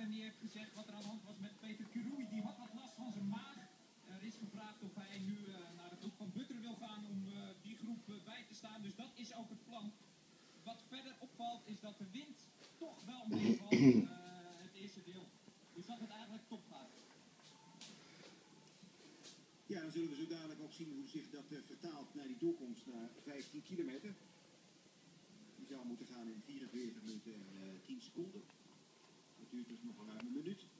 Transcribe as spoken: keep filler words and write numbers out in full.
en die heeft gezegd wat er aan de hand was met Peter Kiroui. Die had wat last van zijn maag. Er is gevraagd of hij nu uh, naar de groep van Butter wil gaan om uh, die groep uh, bij te staan. Dus dat is ook het plan. Wat verder opvalt is dat de wind toch wel meevalt, uh, het eerste deel. Dus dat het eigenlijk top gaat. Ja, dan zullen we zo dadelijk ook zien hoe zich dat uh, vertaalt naar die doorkomst naar vijftien kilometer. Die zou moeten gaan in vierenveertig minuten en uh, tien seconden. Dat duurt dus nog een ruim een minuut.